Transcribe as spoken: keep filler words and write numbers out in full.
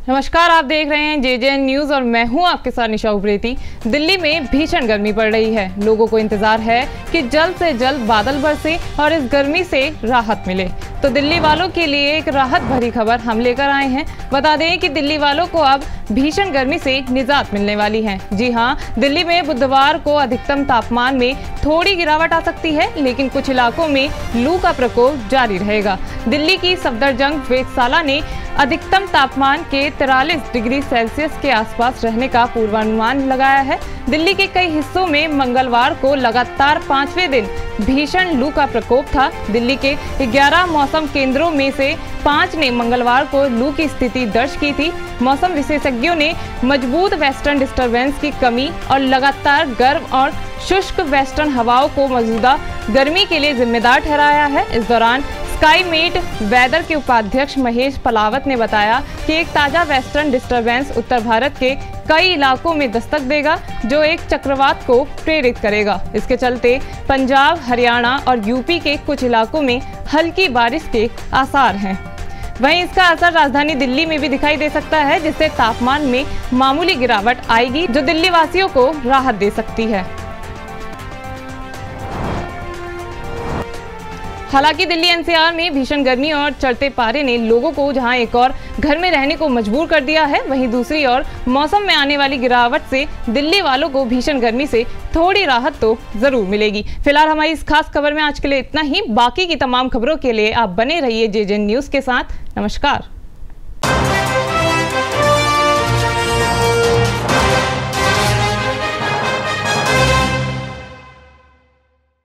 नमस्कार, आप देख रहे हैं जे जे एन न्यूज और मैं हूं आपके साथ निशा उप्रेती। दिल्ली में भीषण गर्मी पड़ रही है। लोगों को इंतजार है कि जल्द से जल्द बादल बरसे और इस गर्मी से राहत मिले। तो दिल्ली वालों के लिए एक राहत भरी खबर हम लेकर आए हैं। बता दें कि दिल्ली वालों को अब भीषण गर्मी से निजात मिलने वाली है। जी हां, दिल्ली में बुधवार को अधिकतम तापमान में थोड़ी गिरावट आ सकती है, लेकिन कुछ इलाकों में लू का प्रकोप जारी रहेगा। दिल्ली की सफदरजंग वेधशाला ने अधिकतम तापमान के तिरालीस डिग्री सेल्सियस के आसपास रहने का पूर्वानुमान लगाया है। दिल्ली के कई हिस्सों में मंगलवार को लगातार पांचवें दिन भीषण लू का प्रकोप था। दिल्ली के ग्यारह मौसम केंद्रों में से पांच ने मंगलवार को लू की स्थिति दर्ज की थी। मौसम विशेषज्ञों ने मजबूत वेस्टर्न डिस्टरबेंस की कमी और लगातार गर्म और शुष्क वेस्टर्न हवाओं को मौजूदा गर्मी के लिए जिम्मेदार ठहराया है। इस दौरान स्काईमेट वेदर के उपाध्यक्ष महेश पलावत ने बताया कि एक ताजा वेस्टर्न डिस्टरबेंस उत्तर भारत के कई इलाकों में दस्तक देगा, जो एक चक्रवात को प्रेरित करेगा। इसके चलते पंजाब, हरियाणा और यूपी के कुछ इलाकों में हल्की बारिश के आसार हैं। वहीं इसका असर राजधानी दिल्ली में भी दिखाई दे सकता है, जिससे तापमान में मामूली गिरावट आएगी, जो दिल्ली वासियों को राहत दे सकती है। हालांकि दिल्ली एन सी आर में भीषण गर्मी और चढ़ते पारे ने लोगों को जहां एक और घर में रहने को मजबूर कर दिया है, वहीं दूसरी ओर मौसम में आने वाली गिरावट से दिल्ली वालों को भीषण गर्मी से थोड़ी राहत तो जरूर मिलेगी। फिलहाल हमारी इस खास खबर में आज के लिए इतना ही। बाकी की तमाम खबरों के लिए आप बने रहिए जे जे एन न्यूज के साथ। नमस्कार।